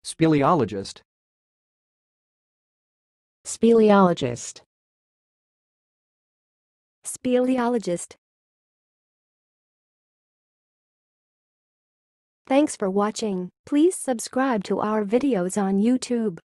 speleologist, speleologist, speleologist. Thanks for watching. Please subscribe to our videos on YouTube.